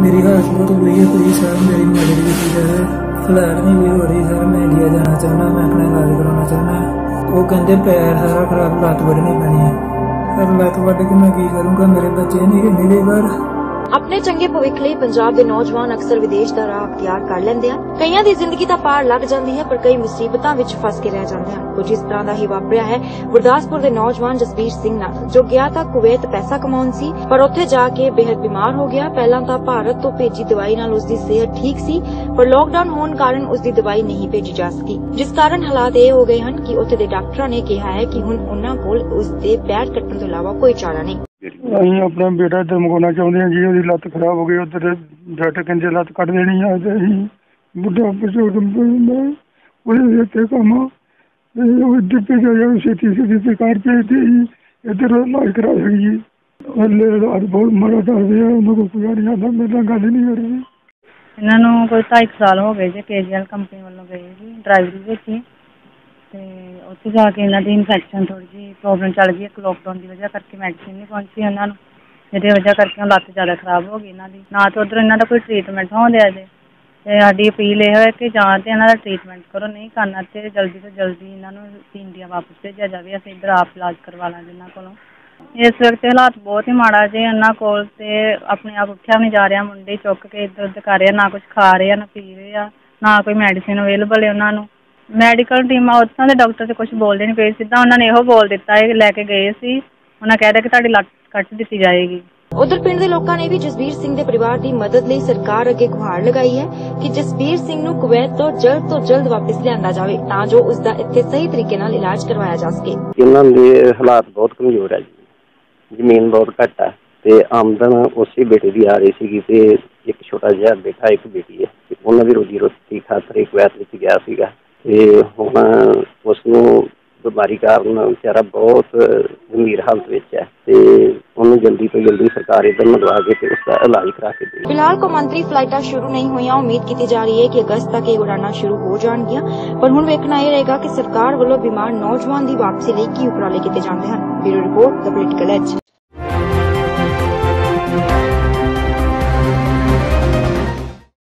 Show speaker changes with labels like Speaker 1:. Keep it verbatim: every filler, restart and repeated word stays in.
Speaker 1: मेरी हालत बहुत बुरी है प्लीज सर, मेरी मदद की जाए। फ्लैट नहीं भी हो रही सर, मैं इंडिया जाना चाहना, मैं अपना इलाज कराना चाहना। वो कहते पैर सारा खराब, लत्त वड्ढनी पैनी है सर। लत्त वड्ढ के मैं की करूँगा, मेरे बच्चे नहीं मेरे बार।
Speaker 2: अपने चंगे भविख ਲਈ ਪੰਜਾਬ ਦੇ ਨੌਜਵਾਨ ਅਕਸਰ ਵਿਦੇਸ਼ ਦਾ ਰਾਹ ਅਖਤਿਆਰ ਕਰ ਲੈਂਦੇ ਹਨ। ਕਈਆਂ ਦੀ ਜ਼ਿੰਦਗੀ ਤਾਂ ਪਾਰ ਲੱਗ ਜਾਂਦੀ ਹੈ, ਪਰ ਕਈ ਮੁਸੀਬਤਾਂ ਵਿੱਚ ਫਸ ਕੇ ਰਹਿ ਜਾਂਦੇ ਹਨ। ਕੁਝ ਇਸ ਤਰ੍ਹਾਂ ਦਾ ਹੀ ਵਾਪਰਿਆ ਹੈ ਗੁਰਦਾਸਪੁਰ ਦੇ ਨੌਜਵਾਨ ਜਸਬੀਰ ਸਿੰਘ ਨਾਲ, ਜੋ ਗਿਆ ਤਾਂ ਕੁਵੈਤ ਪੈਸਾ ਕਮਾਉਣ ਸੀ, ਪਰ ਉੱਥੇ ਜਾ ਕੇ ਬੇहद ਬਿਮਾਰ ਹੋ ਗਿਆ। ਪਹਿਲਾਂ ਤਾਂ ਭਾਰਤ ਤੋਂ ਭੇਜੀ ਦਵਾਈ ਨਾਲ ਉਸ ਦੀ ਸਿਹਤ ਠੀਕ ਸੀ, ਪਰ ਲੋਕਡਾਊਨ ਹੋਣ ਕਾਰਨ ਉਸ ਦੀ ਦਵਾਈ ਨਹੀਂ ਭੇਜੀ ਜਾ ਸਕੀ, ਜਿਸ ਕਾਰਨ ਹਾਲਾਤ ਇਹ ਹੋ ਗਏ ਹਨ ਕਿ ਉੱਥੇ ਦੇ ਡਾਕਟਰਾਂ ਨੇ ਕਿਹਾ ਹੈ ਕਿ ਹੁਣ ਉਹਨਾਂ ਕੋਲ ਉਸ ਦੇ ਪੈਰ ਕੱਟਣ ਤੋਂ ਇਲਾਵਾ ਕੋਈ ਚਾਰਾ ਨਹੀਂ।
Speaker 3: ਅਸੀਂ ਆਪਣਾ ਬੇਟਾ ਇੱਧਰ ਮੰਗਵਾਉਣਾ ਚਾਹੁੰਦੇ ਹਾਂ ਜੀ, ਉਹਦੀ ਲੱਤ ਖਰਾਬ ਹੋ ਗਈ। ਉੱਧਰ ਡਾਕਟਰ ਕਹਿੰਦੇ ਲੱਤ ਕੱਢ ਦੇਣੀ ਆ, ਤੇ ਅਸੀਂ ਬੁੱਢਾ ਬਜ਼ੁਰਗ ਉਹਦੇ ਇੱਥੇ ਕੰਮ ਉਹ ਇੱਧਰ ਭੇਜਿਆ ਜਾਵੇ, ਛੇਤੀ ਛੇਤੀ ਸਰਕਾਰ ਭੇਜਦੇ ਜੀ, ਇੱਧਰ ਇਲਾਜ ਕਰਾ ਸਕੀਏ। ਹਲੇ ਇਲਾਜ ਬਹੁਤ ਮਾੜਾ ਕਰਦੇ ਆ, ਉਹਨਾਂ ਕੋਲ ਕੋਈ ਨਹੀਂ ਆਉਂਦਾ, ਮੇਰੇ ਨਾਲ ਗੱਲ ਨਹੀਂ ਕਰਦੀ।
Speaker 4: ਇਹਨਾਂ ਨੂੰ ਕੋਈ ਢਾਈ ਸਾਲ ਹੋ ਗਏ ਜੀ, ਕੇ ਜੀ ਐਲ ਕੰਪਨੀ ਵੱਲੋਂ ਗਏ ਜੀ ਡਰਾਈਵਰੀ ਵਿੱਚ ਹੀ, ਤੇ ਉੱਥੇ ਜਾ ਕੇ ਇਹਨਾਂ ਦੀ ਇਨਫੈਕਸ਼ਨ ਥੋੜ੍ਹੀ ਜਿਹੀ ਪ੍ਰੋਬਲਮ ਚੱਲ ਗਈ। ਇੱਕ ਲੋਕਡਾਊਨ ਦੀ ਵਜ੍ਹਾ ਕਰਕੇ ਮੈਡੀਸਿਨ ਨਹੀਂ ਪਹੁੰਚੀ ਉਹਨਾਂ ਨੂੰ, ਜਿਹਦੀ ਵਜ੍ਹਾ ਕਰਕੇ ਲੱਤ ਜ਼ਿਆਦਾ ਖਰਾਬ ਹੋ ਗਈ ਇਹਨਾਂ ਦੀ। ਨਾ ਤਾਂ ਉੱਧਰ ਇਹਨਾਂ ਦਾ ਕੋਈ ਟਰੀਟਮੈਂਟ ਹੋਣ ਦਿਆ ਜੇ, ਤੇ ਸਾਡੀ ਅਪੀਲ ਇਹ ਹੈ ਕਿ ਜਾਂ ਤਾਂ ਇਹਨਾਂ ਦਾ ਟਰੀਟਮੈਂਟ ਕਰੋ, ਨਹੀਂ ਕਰਨਾ ਤੇ ਜਲਦੀ ਤੋਂ ਜਲਦੀ ਇਹਨਾਂ ਨੂੰ ਇੰਡੀਆ ਵਾਪਸ ਭੇਜਿਆ ਜਾਵੇ। ਅਸੀਂ ਇੱਧਰ ਆਪ ਇਲਾਜ ਕਰਵਾ ਲਾਂਗੇ ਇਹਨਾਂ ਕੋਲੋਂ। ਇਸ ਵਕਤ ਹਾਲਾਤ ਬਹੁਤ ਹੀ ਮਾੜਾ ਜੇ ਇਹਨਾਂ ਕੋਲ, ਤੇ ਆਪਣੇ ਆਪ ਉੱਠਿਆ ਨਹੀਂ ਜਾ ਰਿਹਾ। ਮੁੰਡੇ ਚੁੱਕ ਕੇ ਇੱਧਰ ਉੱਧਰ ਕਰ ਰਿਹਾ, ਨਾ ਕੁਛ ਖਾ ਰਹੇ ਆ, ਨਾ ਪੀ ਰਹੇ ਆ, ਨਾ ਕੋਈ ਮੈਡੀਸਿਨ ਅਵੇਲੇਬਲ ਹੈ ਉਹਨਾਂ ਨੂੰ। ਮੈਡੀਕਲ ਟੀਮਾਂ ਉੱਥੋਂ ਦੇ ਡਾਕਟਰ ਤੇ ਕੁਛ ਬੋਲਦੇ ਨਹੀਂ ਪਏ, ਸਿੱਧਾ ਉਹਨਾਂ ਨੇ ਇਹੋ ਬੋਲ ਦਿੱਤਾ ਇਹ ਲੈ ਕੇ ਗਏ ਸੀ, ਉਹਨਾਂ ਕਹਿ ਦਿੱਤਾ ਕਿ ਤੁਹਾਡੀ ਲੱਤ ਕੱਟ ਦਿੱਤੀ ਜਾਏਗੀ।
Speaker 2: ਉਧਰ ਪਿੰਡ ਦੇ ਲੋਕਾਂ ਨੇ ਵੀ ਜਸਬੀਰ ਸਿੰਘ ਦੇ ਪਰਿਵਾਰ ਦੀ ਮਦਦ ਲਈ ਸਰਕਾਰ ਅੱਗੇ ਗੁਹਾਰ ਲਗਾਈ ਹੈ ਕਿ ਜਸਬੀਰ ਸਿੰਘ ਨੂੰ ਕੁਵੈਤ ਤੋਂ ਜਲਦ ਤੋਂ ਜਲਦ ਵਾਪਸ ਲਿਆਂਦਾ ਜਾਵੇ, ਤਾਂ ਜੋ ਉਸ ਦਾ ਇੱਥੇ ਸਹੀ ਤਰੀਕੇ ਨਾਲ ਇਲਾਜ ਕਰਵਾਇਆ ਜਾ ਸਕੇ।
Speaker 5: ਇਹਨਾਂ ਦੇ ਹਾਲਾਤ ਬਹੁਤ ਕਮਜ਼ੋਰ ਹੈ ਜੀ, ਜ਼ਮੀਨ ਬਹੁਤ ਘੱਟ ਹੈ, ਤੇ ਆਮਦਨ ਉਸੇ ਬੇਟੇ ਦੀ ਆ ਰਹੀ ਸੀਗੀ, ਤੇ ਇੱਕ ਛੋਟਾ ਜਿਹਾ ਬੇਟਾ ਇੱਕ ਬੇਟੀ ਹੈ, ਤੇ ਉਹਨਾਂ ਦੀ ਰੋਜੀ ਰੋਟੀ ਖਾਤਰ ਕੁਵੈਤ ਵਿੱਚ ਗਿਆ ਸੀਗਾ। ਤੇ ਹੁਣ ਉਸਨੂੰ ਬਿਮਾਰੀ ਕਾਰਨ ਵਿਚਾਰਾ ਬਹੁਤ ਗੰਭੀਰ ਹਾਲਤ ਵਿੱਚ ਹੈ, ਤੇ ਉਹਨੂੰ ਜਲਦੀ ਤੋਂ ਜਲਦੀ ਸਰਕਾਰ ਇੱਧਰ ਮੰਗਵਾ ਕੇ ਤੇ ਉਸਦਾ ਇਲਾਜ ਕਰਾ ਕੇ ਦੇ।
Speaker 2: ਫਿਲਹਾਲ ਕੌਮਾਂਤਰੀ ਫਲਾਈਟਾਂ ਸ਼ੁਰੂ ਨਹੀਂ ਹੋਈਆਂ। ਉਮੀਦ ਕੀਤੀ ਜਾ ਰਹੀ ਹੈ ਕਿ ਅਗਸਤ ਤੱਕ ਇਹ ਉਡਾਣਾਂ ਸ਼ੁਰੂ ਹੋ ਜਾਣਗੀਆਂ, ਪਰ ਹੁਣ ਵੇਖਣਾ ਇਹ ਰਹੇਗਾ ਕਿ ਸਰਕਾਰ ਵੱਲੋਂ ਬਿਮਾਰ ਨੌਜਵਾਨ ਦੀ ਵਾਪਸੀ ਲਈ ਕੀ ਉਪਰਾਲੇ ਕੀਤੇ ਜਾਂਦੇ ਹਨ। Bureau report, the political as.